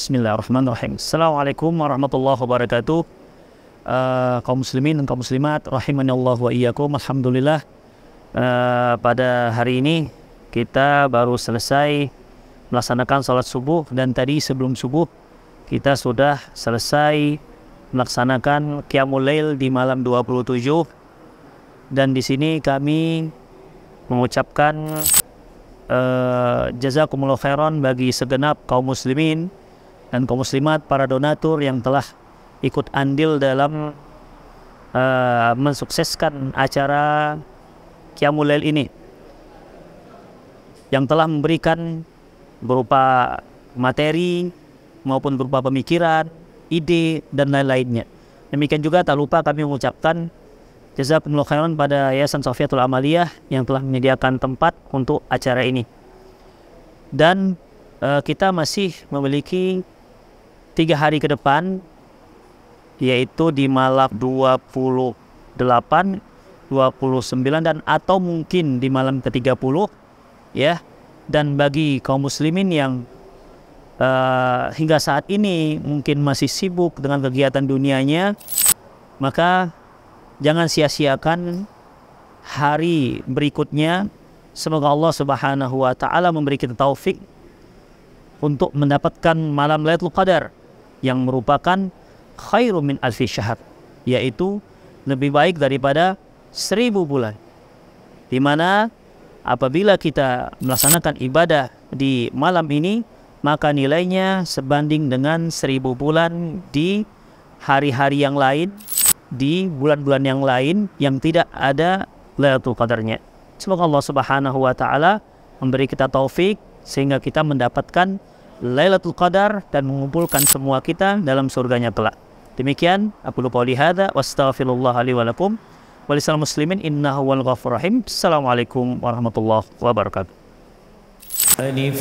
Bismillahirrahmanirrahim. Assalamualaikum warahmatullahi wabarakatuh. Kaum muslimin dan kaum muslimat rahimanallah wa iyyakum. Alhamdulillah, pada hari ini kita baru selesai melaksanakan salat subuh, dan tadi sebelum subuh kita sudah selesai melaksanakan qiyamul lail di malam 27. Dan di sini kami mengucapkan jazakumullah khairan bagi segenap kaum muslimin dan kaum muslimat, para donatur yang telah ikut andil dalam mensukseskan acara qiyamul lail ini, yang telah memberikan berupa materi maupun berupa pemikiran, ide, dan lain-lainnya. Demikian juga tak lupa kami mengucapkan jazakumullah khairan pada Yayasan Safiatul Amaliyah yang telah menyediakan tempat untuk acara ini. Dan kita masih memiliki 3 hari ke depan, yaitu di malam 28, 29, dan atau mungkin di malam ke-30 ya. Dan bagi kaum muslimin yang hingga saat ini mungkin masih sibuk dengan kegiatan dunianya, maka jangan sia-siakan hari berikutnya. Semoga Allah Subhanahu wa taala memberi kita taufik untuk mendapatkan malam Lailatul Qadar yang merupakan khairum min alfi syahr, yaitu lebih baik daripada 1000 bulan. Di mana apabila kita melaksanakan ibadah di malam ini, maka nilainya sebanding dengan 1000 bulan di hari-hari yang lain, di bulan-bulan yang lain yang tidak ada Lailatul Qadarnya. Semoga Allah Subhanahu wa taala memberi kita taufik sehingga kita mendapatkan Lailatul Qadar dan mengumpulkan semua kita dalam surganya kelak. Demikian aku qouli hadza wastaghfirullah li wa lakum wa lisal muslimin innahu wal ghafurur rahim. Assalamualaikum warahmatullahi wabarakatuh. Alif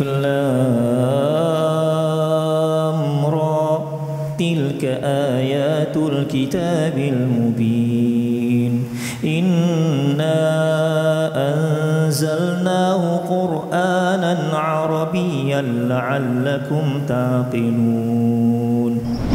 lam ra tilka ayatul kitabil mubin inna anzalnahu qur'anan arabiyyan la'allakum taqilun.